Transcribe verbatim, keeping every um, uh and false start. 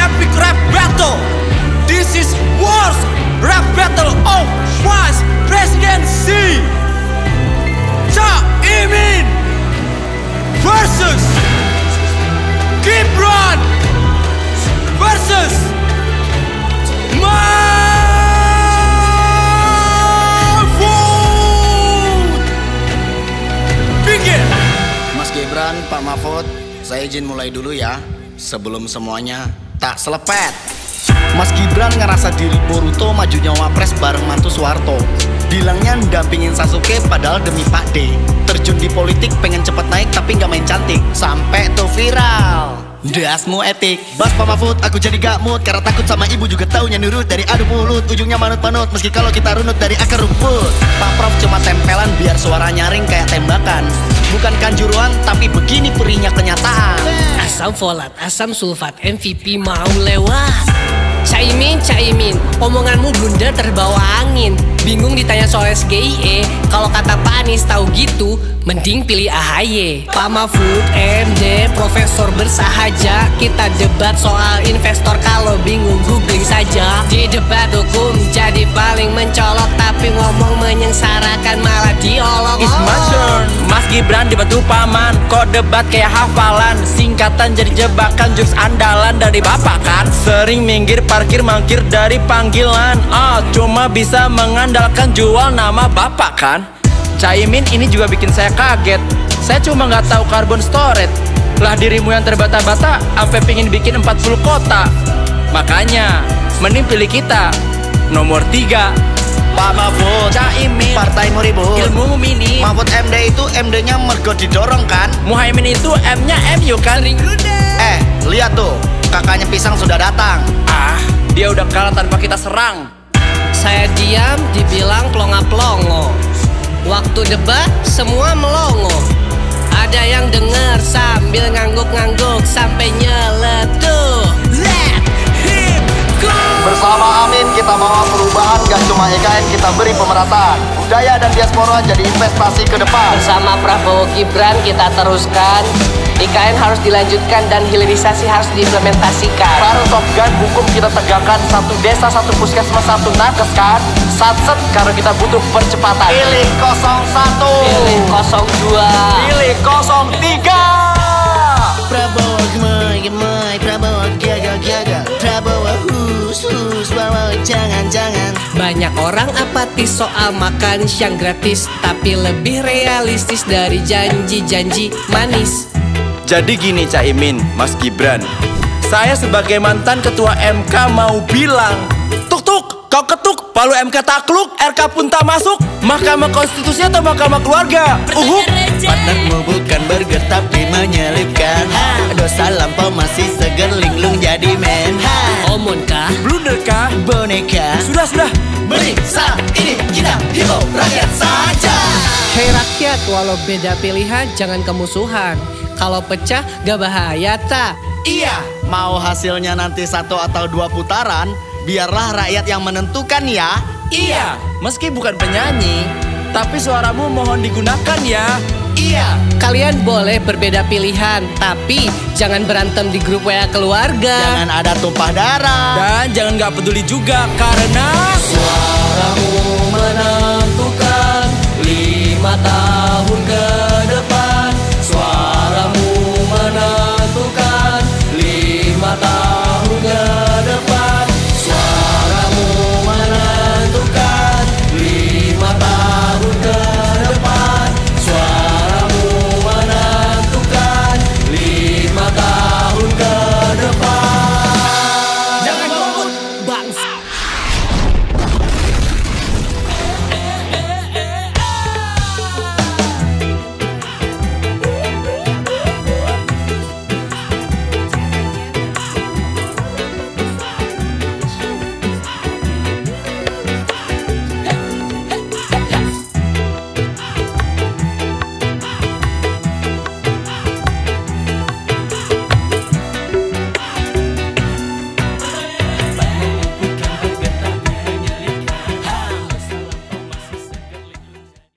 epic rap battle. This is worst rap battle of Vice Presidency. Caimin versus Gibran versus Mahfud. Begin. Mas Gibran, Pak Mahfud, saya izin mulai dulu ya. Sebelum semuanya tak selepet. Mas Gibran ngerasa diri Boruto majunya wapres bareng mantu Soeharto. Bilangnya ndampingin Sasuke padahal demi Pak D. Terjun di politik pengen cepet naik tapi gak main cantik. Sampai tuh viral dasmu etik. Bas Pak Mahfud, aku jadi gak mood karena takut sama ibu juga taunya nurut. Dari adu mulut, ujungnya manut-manut meski kalau kita runut dari akar rumput. Pak Prof cuma tempelan biar suara nyaring kayak tembakan. Bukan kanjuruan tapi begini perihnya kenyataan. Asam folat, asam sulfat, M V P mau lewat. Caimin, Caimin, omonganmu blunder terbawa angin. Bingung ditanya soal S G I E. Kalau kata Pak Anies tahu gitu, mending pilih A H Y. Pak Mahfud, M D, profesor bersahaja. Kita debat soal investor, kalau bingung googling saja. Di debat hukum jadi paling mencolok, tapi ngomong menyengsarakan malah diolok. It's my turn. Mas Gibran dibantu paman, kok debat kayak hafalan. Singkatan jadi jebakan, jurus andalan dari bapak kan. Sering minggir parkir mangkir dari panggilan. Ah, cuma bisa mengandalkan jual nama bapak kan. Caimin ini juga bikin saya kaget. Saya cuma nggak tahu carbon storage. Lah dirimu yang terbata-bata sampai pingin bikin empat puluh kota. Makanya mending pilih kita nomor tiga. Pak Mahfud, Caimin, partai ribut, ilmu mini. Mahfud M D itu M D-nya mergo didorong kan. Muhaimin itu M-nya M U kan. Eh, lihat tuh, kakaknya Pisang sudah datang. Ah, dia udah kalah tanpa kita serang. Saya diam, dibilang plonga-plongo. Waktu debat, semua melongo. Ada yang denger sambil ngangguk-ngangguk sampai nyeletuk. Let him go. Bersama Amin kita bawa perubahan, gak cuma E K N kita beri pemerataan. Budaya dan diaspora jadi investasi ke depan. Bersama Prabowo Gibran kita teruskan. I K N harus dilanjutkan dan hilirisasi harus diimplementasikan. Baru Top Gun hukum kita tegakkan. Satu desa, satu puskesmas, satu nakes kan. Satset karena kita butuh percepatan. Pilih nol satu, Pilih nol dua, pilih nol tiga. Prabowo gemoy gemoy, Prabowo gagal gagal, Prabowo hus hus, Prabowo jangan jangan. Banyak orang apatis soal makan siang gratis, tapi lebih realistis dari janji-janji manis. Jadi gini Caimin, Mas Gibran, saya sebagai mantan ketua M K mau bilang, tuk tuk, kau ketuk, palu M K takluk, R K pun tak masuk. Mahkamah Konstitusi atau Mahkamah Keluarga? Uhuk. Pantatmu bukan burger tapi menyelipkan. Dosa lampau masih seger, linglung jadi men. Omon kah? Blunder kah? Boneka. Sudah sudah. Mending saat ini kita himbau rakyat saja. Hei rakyat, walau beda pilihan jangan kemusuhan. Kalau pecah gak bahaya tak? Iya, mau hasilnya nanti satu atau dua putaran, biarlah rakyat yang menentukan ya. Iya, meski bukan penyanyi, tapi suaramu mohon digunakan ya. Iya. Kalian boleh berbeda pilihan, tapi jangan berantem di grup W A keluarga. Jangan ada tumpah darah. Dan jangan gak peduli juga karena Suaramu menang.